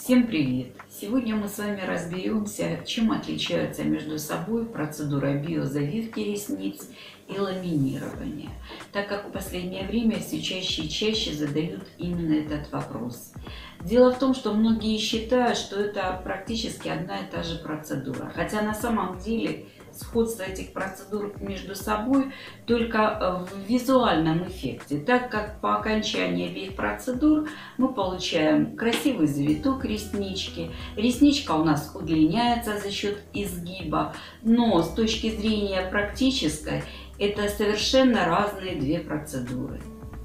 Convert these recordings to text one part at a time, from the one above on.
Всем привет! Сегодня мы с вами разберемся, чем отличаются между собой процедура биозавивки ресниц и ламинирования, так как в последнее время все чаще и чаще задают именно этот вопрос. Дело в том, что многие считают, что это практически одна и та же процедура, хотя на самом деле сходство этих процедур между собой только в визуальном эффекте, так как по окончании обеих процедур мы получаем красивый завиток реснички. Ресничка у нас удлиняется за счет изгиба, но с точки зрения практической это совершенно разные две процедуры.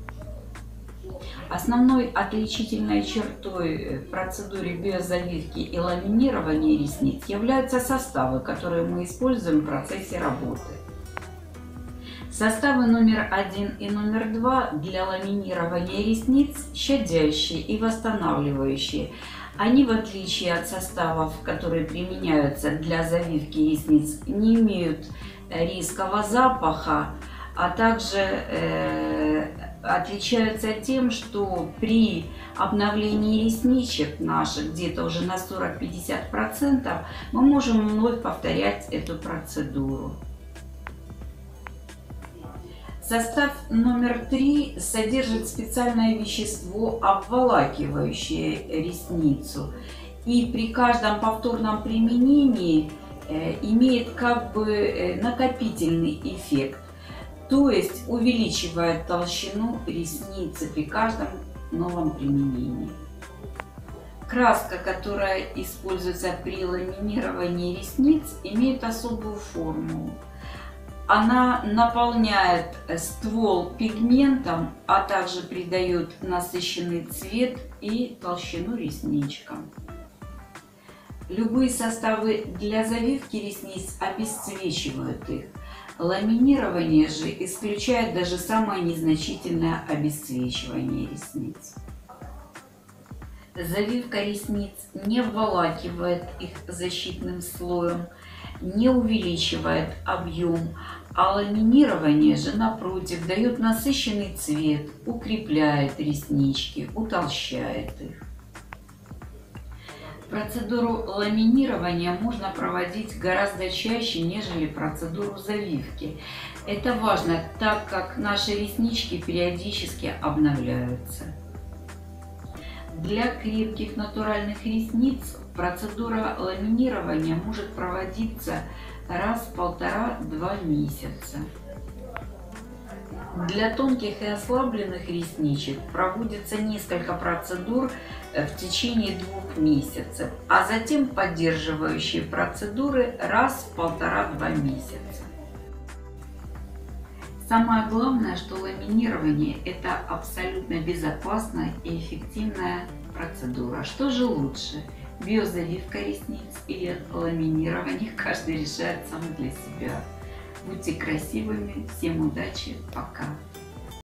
Основной отличительной чертой в процедуре биозавивки и ламинирования ресниц являются составы, которые мы используем в процессе работы. Составы номер 1 и номер 2 для ламинирования ресниц щадящие и восстанавливающие. Они, в отличие от составов, которые применяются для завивки ресниц, не имеют резкого запаха, а также отличаются тем, что при обновлении ресничек наших где-то уже на 40-50% мы можем вновь повторять эту процедуру. Состав номер 3 содержит специальное вещество, обволакивающее ресницу, и при каждом повторном применении имеет как бы накопительный эффект. То есть увеличивает толщину ресницы при каждом новом применении. Краска, которая используется при ламинировании ресниц, имеет особую формулу. Она наполняет ствол пигментом, а также придает насыщенный цвет и толщину ресничкам. Любые составы для завивки ресниц обесцвечивают их. Ламинирование же исключает даже самое незначительное обесцвечивание ресниц. Завивка ресниц не обволакивает их защитным слоем, не увеличивает объем, а ламинирование же, напротив, дает насыщенный цвет, укрепляет реснички, утолщает их. Процедуру ламинирования можно проводить гораздо чаще, нежели процедуру завивки. Это важно, так как наши реснички периодически обновляются. Для крепких натуральных ресниц процедура ламинирования может проводиться раз в 1,5–2 месяца. Для тонких и ослабленных ресничек проводится несколько процедур в течение 2 месяцев, а затем поддерживающие процедуры раз в 1,5–2 месяца. Самое главное, что ламинирование – это абсолютно безопасная и эффективная процедура. Что же лучше – биозавивка ресниц или ламинирование? Каждый решает сам для себя. Будьте красивыми, всем удачи, пока!